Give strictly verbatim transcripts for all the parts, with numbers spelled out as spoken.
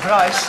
Bryce.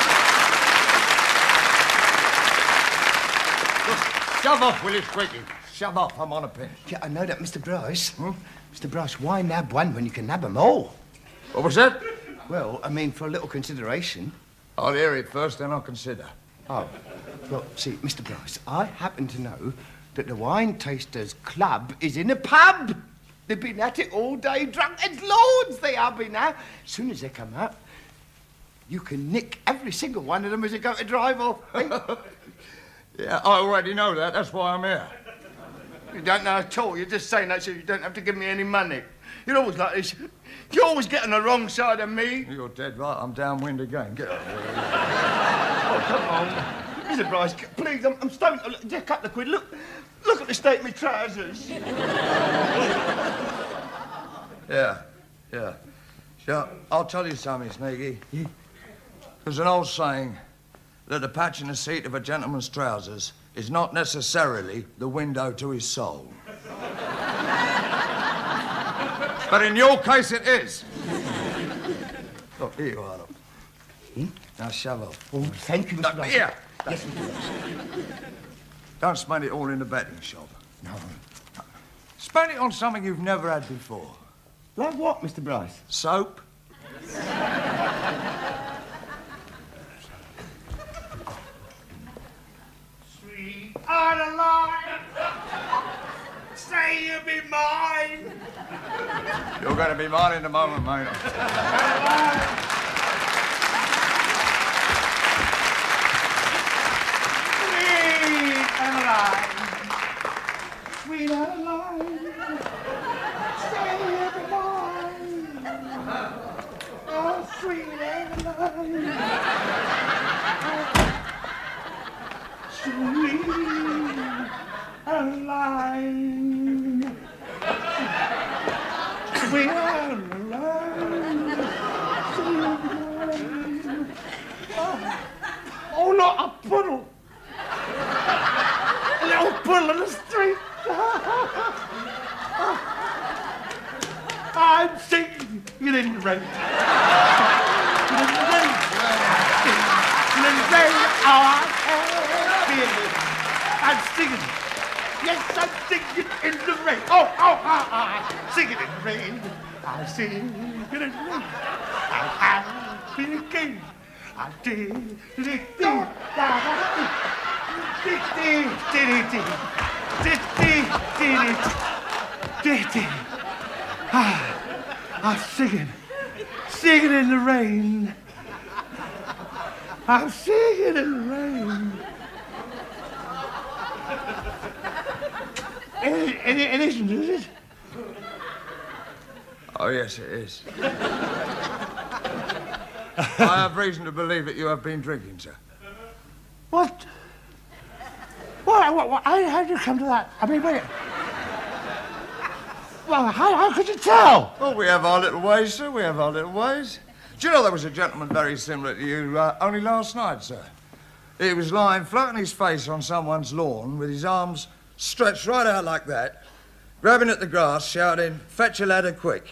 Just shove off, will you, Squeaky? Shove off, I'm on a pinch. Yeah, I know that, Mister Bryce. Hmm? Mister Bryce, why nab one when you can nab them all? What was that? Well, I mean, for a little consideration. I'll hear it first, then I'll consider. Oh. Well, see, Mister Bryce, I happen to know that the Wine Tasters Club is in a pub. They've been at it all day, drunk as lords they are been now. As soon as they come out, you can nick every single one of them as they go to drive off. Eh? Yeah, I already know that. That's why I'm here. You don't know at all. You're just saying that so you don't have to give me any money. You're always like this. You always get on the wrong side of me. You're dead right. I'm downwind again. Get up. Oh, come on. Mister Bryce, please, I'm, I'm starting to look, just a couple of quid. Look, look at the state of my trousers. Yeah, yeah. Sure, I'll tell you something, Sneaky. Yeah. There's an old saying that the patch in the seat of a gentleman's trousers is not necessarily the window to his soul. But in your case, it is. Look, here you are, look. Hmm? Now, shove off. Oh, thank you, Mister No, Bryce. here. Yes, Mister Bryce. Don't spend it all in the betting shop. No. Spend it on something you've never had before. Like what, Mister Bryce? Soap. Sweetheart alive, say you'll be mine. You're going to be mine in a moment, mate. Sweet and alive, say you'll be mine. Oh, sweet and alive, sweet and alive, sweet and alive, sweet and alive. Oh, not a puddle. A little puddle in the street. I'm singing in the rain. In the rain. In the rain. Oh, I'm singing. Yes, I'm singing in the rain. Oh, oh, oh, oh. Singing in the rain. I'm singing in the rain. I'm happy again. I did, did, did, did, did, did, did. I'm singing, singing in the rain. I'm singing in the rain. It, it, it isn't, is it? Oh, yes, it is. I have reason to believe that you have been drinking, sir. What? What? What? what? How, how did you come to that? I mean, wait. Well, how, how could you tell? Oh, we have our little ways, sir. We have our little ways. Do you know there was a gentleman very similar to you uh, only last night, sir? He was lying flat on his face on someone's lawn with his arms stretched right out like that, grabbing at the grass, shouting, "Fetch a ladder quick."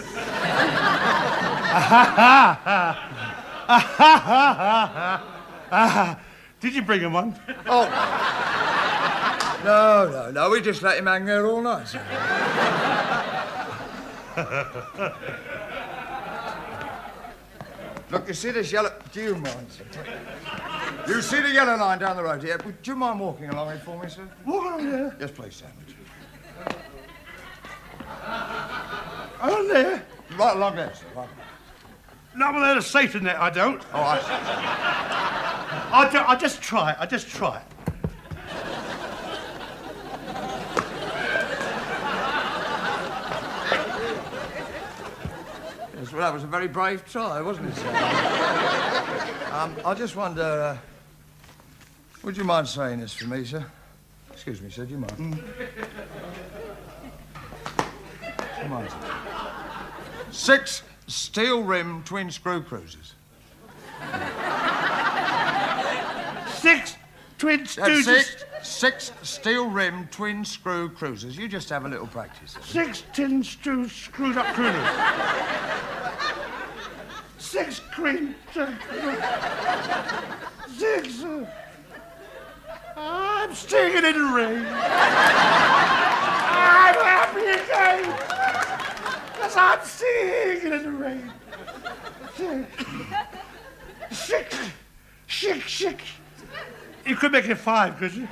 Did you bring him one? Oh, no, no, no. We just let him hang there all night, sir. Look, you see this yellow... Do you mind, sir? You see the yellow line down the road here? Would you mind walking along it for me, sir? Walk along there? Yes, please, Sandwich. Along there? Right along there, sir. Right. No, well, there's a Satan there. I don't. Oh, I... I, do, I just try it. I just try it. Yes, well, that was a very brave try, wasn't it, sir? um, I just wonder, uh, would you mind saying this for me, sir? Excuse me, sir, do you mind? Mm. Come on, sir. Six steel-rimmed twin-screw cruisers. Six twin That's stooges. six, six steel-rimmed twin-screw cruisers. You just have a little practice. Six tin stew screwed up cruisers. Six cream. Six. I'm singing in the rain. I'm happy again. Because I'm singing in the rain. Six. Six, six. You could make it five, could you? No,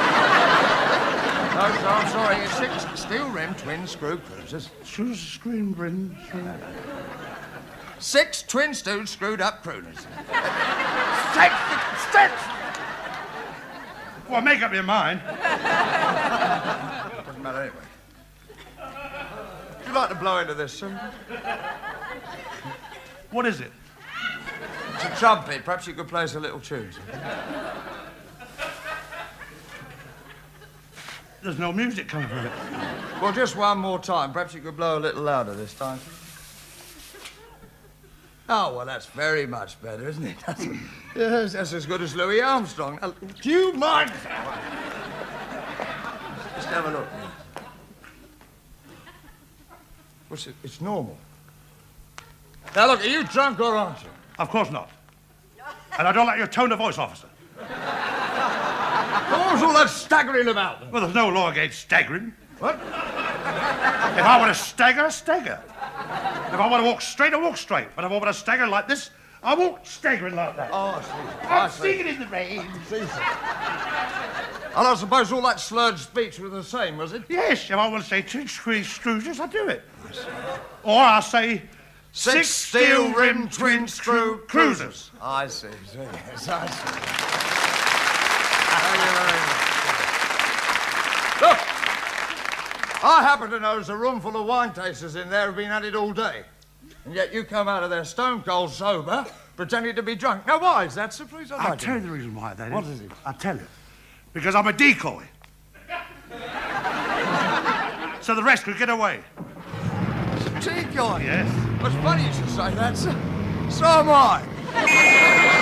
sir, I'm sorry. It's six steel-rimmed twin-screw cruisers. Shoes, screen, rim, Six twin-stewed screwed-up crooners. Six! Six! Well, make up your mind. Doesn't matter anyway. Would you like to blow into this, sir? What is it? It's a trumpet. Perhaps you could play us a little tune, sir. There's no music coming from it. Well, just one more time. Perhaps you could blow a little louder this time. Oh, well, that's very much better, isn't it? That's, yes, that's as good as Louis Armstrong. Uh, do you mind? Just have a look. What's it? It's normal. Now, look, are you drunk or aren't you? Of course not. And I don't like your tone of voice, officer. What was all that staggering about then? Well, there's no law against staggering. What? If I want to stagger, stagger. If I want to walk straight, I walk straight. But if I want to stagger like this, I walk staggering like that. Oh, I see. I'm I see. singing in the rain. See, sir. And I suppose all that slurred speech was the same, was it? Yes, if I want to say two screw screws, I do it. Or I'll say Six steel-rimmed twin-screw cruisers. I see, see. Yes, I see. Thank you very much. Look, I happen to know there's a room full of wine tasters in there who've been at it all day. And yet you come out of there stone-cold sober, pretending to be drunk. Now, why is that, sir? Please, I'd I'll like to tell you know. the reason why that is. What is it? I'll tell you. Because I'm a decoy. So the rest could get away. Decoy? Yes. Well, it's funny you should say that, sir. So am I.